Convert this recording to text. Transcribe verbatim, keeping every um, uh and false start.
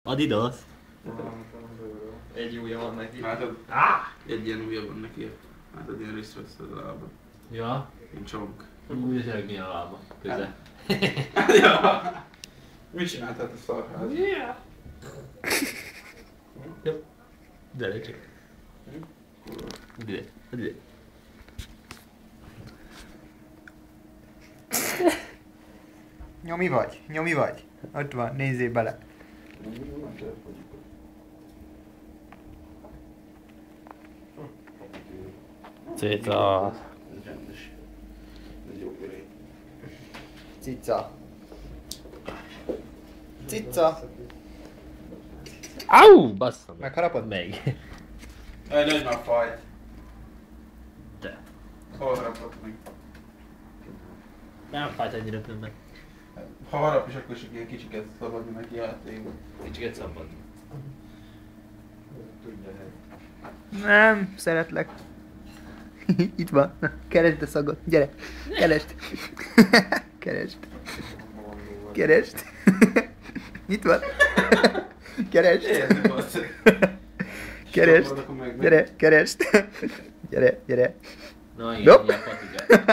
Adidas. Egy ujja van neki. Látod? Ah! Egy ilyen ujja van neki. Látod, ilyen részt vesz a lába. Ja. Ilyen csomag. Úgy, tényleg milyen a lába. Köze. Ja. Mit csináltál a szarház? Yeah. Jó. Gyere csak. Ide, ide. Nyomi vagy? Nyomi vagy? Ott van, nézzél bele. Cica. Cica. Cica. Au! Basszom. Megharapod? Meg. Egy nagy már fajt. Te. Hol harapott meg? Nem fájt ennyire többet. Ha harap is, akkor is ilyen kicsiket szabadni neki játékban. Kicsiket szabad. Nem, szeretlek. Itt van. Keresd a szagot. Gyere. Keresd. Keresd. Keresd. Itt van. Keresd. Érzi, basszeg. Keresd. Gyere, keresd. Gyere, gyere. Na igen, Nope. ilyen patigát.